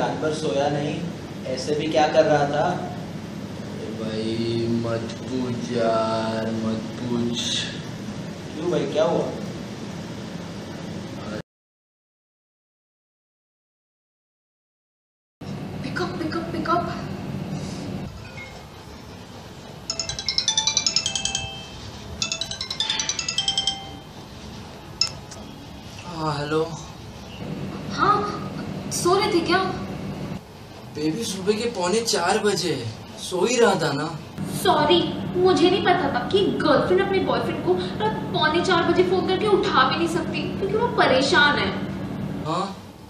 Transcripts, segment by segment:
रात भर सोया नहीं, ऐसे भी क्या कर रहा था? भाई मत पूछ यार, मत पूछ। क्यों भाई, क्या हुआ? Pickup pickup pickup. हाँ हेलो। हाँ, सो रहे थे क्या? बेबी सुबह के 3:45 बजे, सो ही रहा था ना। सॉरी, मुझे नहीं पता था कि गर्लफ्रेंड अपने बॉयफ्रेंड को रात 3:45 बजे फोन करके उठा भी नहीं सकती क्योंकि वो परेशान है। हाँ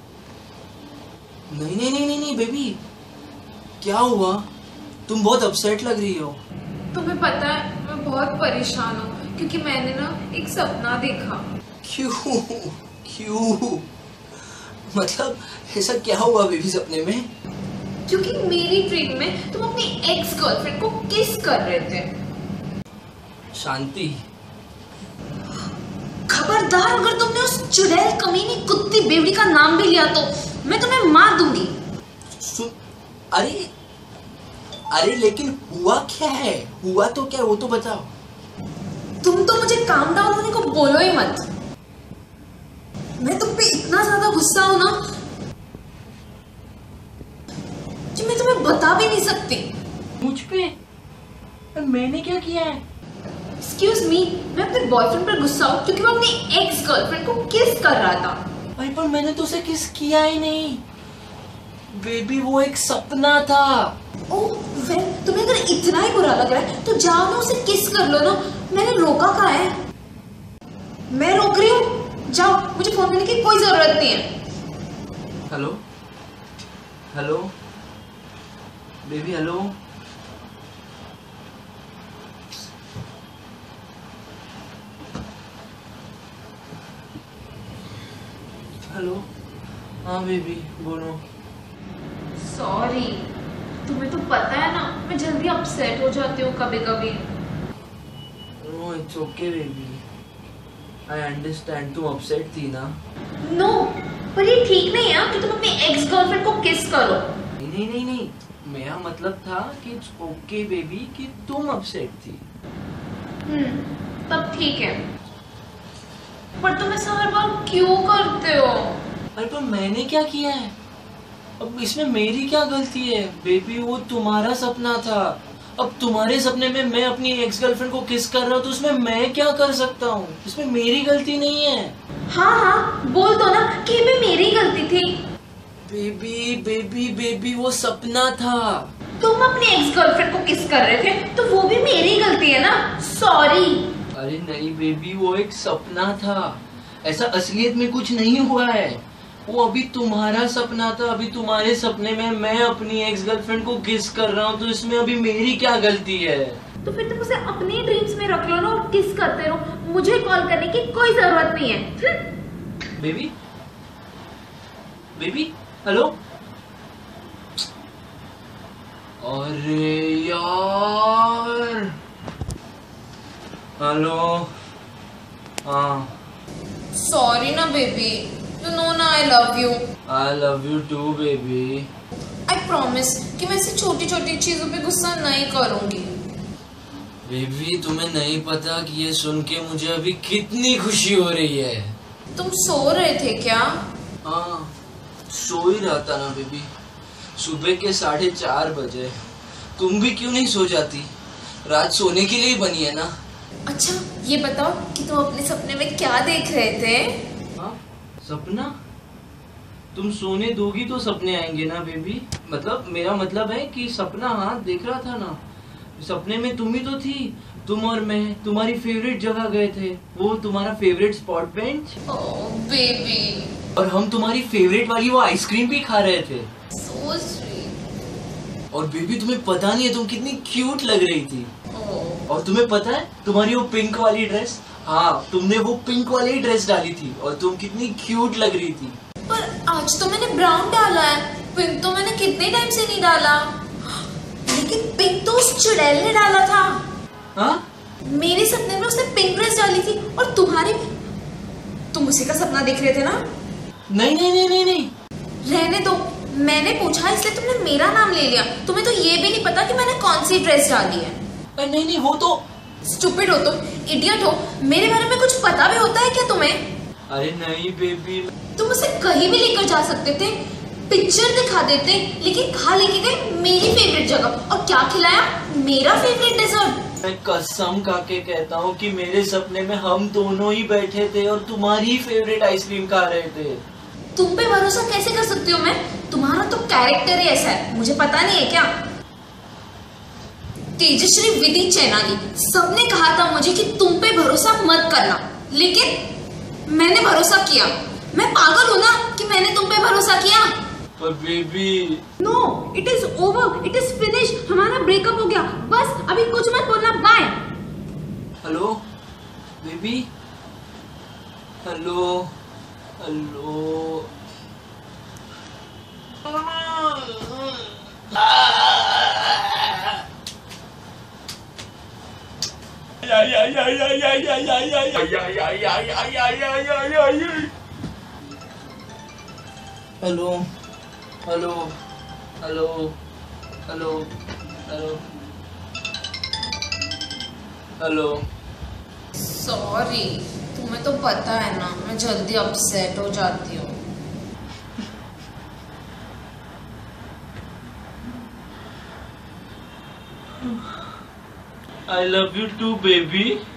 नहीं नहीं नहीं नहीं नहीं बेबी, क्या हुआ? तुम बहुत अपसेट लग रही हो। तुम्हें पता है मैं बहुत परेशान हूँ क्योंकि मैंने ना एक सपना देखा। क्यों क्यों, मतलब ऐसा क्या हुआ बेबी सपने में? क्योंकि मेरी ड्रीम में तुम अपनी एक्स गर्लफ्रेंड को किस कर रहे थे। शांति, खबरदार अगर तुमने उस चुड़ैल कमीनी कुत्ती बेवड़ी का नाम भी लिया तो मैं तुम्हें मार दूंगी। सुन, अरे अरे लेकिन हुआ क्या है? हुआ तो क्या, वो तो बताओ। तुम तो मुझे काम डाउन होने को बोलो ही मत। मैं तुम पे इतना ज्यादा गुस्सा हूं ना कि मैं तुम्हें बता भी नहीं सकती। मुझ पे? मैंने क्या किया है? एक्सक्यूज मी, मैं अपने बॉयफ्रेंड पर गुस्सा हूँ क्योंकि वो अपनी एक्स गर्लफ्रेंड को किस कर रहा था। भाई पर मैंने तो उसे किस किया ही नहीं बेबी, वो एक सपना था। ओह वेल, तुम्हें अगर इतना ही बुरा लग रहा है तो जाओ ना उसे किस कर लो ना। मैंने रोका कहाँ है? मैं रोक रही हूँ, जाओ, मुझे फोन करने की कोई जरूरत नहीं है। Hello hello baby, hello. Hello, हाँ बेबी बोलो। सॉरी, तुम्हें तो पता है ना मैं जल्दी अपसेट हो जाती हूँ कभी कभी। No it's okay baby, I understand. तुम अपसेट थी ना? नो, पर ये ठीक नहीं है कि तुम अपनी एक्स गर्लफ्रेंड को किस करो। नहीं नहीं नहीं नहीं, मेरा मतलब था कि इट्स ओके बेबी कि तुम अपसेट थी। तब ठीक है, पर तुम ऐसा हर बार क्यों करते हो? अरे पर मैंने क्या किया है? अब इसमें मेरी क्या गलती है बेबी? वो तुम्हारा सपना था। अब तुम्हारे सपने में मैं अपनी एक्स गर्लफ्रेंड को किस कर रहा हूँ तो उसमें मैं क्या कर सकता हूँ? इसमें मेरी गलती नहीं है। हाँ हाँ, बोल दो ना कि ये भी मेरी गलती थी। बेबी बेबी बेबी, वो सपना था। तुम अपनी एक्स गर्लफ्रेंड को किस कर रहे थे तो वो भी मेरी गलती है ना। सॉरी। अरे नहीं बेबी, वो एक सपना था, ऐसा असलियत में कुछ नहीं हुआ है। वो अभी तुम्हारा सपना था। अभी तुम्हारे सपने में मैं अपनी एक्स गर्लफ्रेंड को किस कर रहा हूँ तो इसमें अभी मेरी क्या गलती है? तो फिर तुम उसे अपनी ड्रीम्स में रख लो ना और किस करते रहो, मुझे कॉल करने की कोई जरूरत नहीं है। Baby baby, hello. अरे यार, हेलो। हाँ सॉरी ना बेबी, यू नो ना I love you. I love you too baby. I promise कि मैं ऐसी छोटी छोटी चीजों पे गुस्सा नहीं करूंगी। बेबी तुम्हें नहीं पता कि ये सुन के मुझे अभी कितनी खुशी हो रही है। तुम सो रहे थे क्या? हाँ सो ही रहा था ना बेबी, सुबह के 4:30 बजे। तुम भी क्यों नहीं सो जाती? रात सोने के लिए ही बनी है ना। अच्छा ये बताओ कि तुम अपने सपने में क्या देख रहे थे? हाँ सपना? तुम सोने दोगी तो सपने आएंगे ना बेबी। मतलब मेरा मतलब है कि सपना, हाँ देख रहा था ना। सपने में तुम ही तो थी, तुम और मैं तुम्हारी फेवरेट जगह गए थे, वो तुम्हारा favourite spot bench. Oh baby, और हम तुम्हारी फेवरेट वाली वो आइसक्रीम भी खा रहे थे। So sweet. और बेबी तुम्हें पता नहीं है तुम कितनी क्यूट लग रही थी। ओह, और तुम्हें पता है तुम्हारी वो पिंक वाली ड्रेस, हाँ तुमने वो पिंक वाली ड्रेस डाली थी और तुम कितनी क्यूट लग रही थी। पर आज तो मैंने ब्राउन डाला है, पिंक तो मैंने कितने टाइम से नहीं डाला। लेकिन पिंक तो उस चुड़ैल ने डाला था। हाँ मेरे सपने में उसने पिंक ड्रेस डाली थी और तुम्हारे में तुम उसी का सपना देख रहे थे ना? नहीं नहीं नहीं नहीं नहीं। रहने दो, मैंने पूछा इसलिए तुमने मेरा नाम ले लिया। तुम्हें तो ये भी नहीं पता कि मैंने कौन सी ड्रेस डाली है। नहीं नहीं, वो तो स्टूपिड हो तुम, इडियट हो। मेरे बारे में कुछ पता भी होता है क्या तुम्हें? अरे नहीं बेबी, तुम उसे कहीं भी लेकर जा सकते थे, पिक्चर दिखा देते, लेकिन कहाँ लेके गए? मेरी फेवरेट जगह। और क्या खिलाया? मेरा फेवरेट डेजर्ट। मैं कसम खा के कहता हूँ कि मेरे सपने में हम दोनों ही बैठे थे और तुम्हारी फेवरेट आइसक्रीम खा रहे थे। तुम पे भरोसा कैसे कर सकती हूँ मैं? तुम्हारा तो कैरेक्टर ही ऐसा है, मुझे पता नहीं है क्या? तेजश्री, विधि, चैनाली सबने कहा था मुझे कि तुम पे भरोसा मत करना, लेकिन मैंने भरोसा किया। मैं पागल हूँ ना कि मैंने तुम पे भरोसा किया। पर baby, no, it is over, it is finish. हमारा ब्रेकअप हो गया, बस अभी कुछ मत बोलना, bye. Hello baby, hello hello. Hello hello hello hello hello hello. Sorry, तुम्हें तो पता है ना मैं जल्दी अपसेट हो जाती हूँ। I love you too, baby.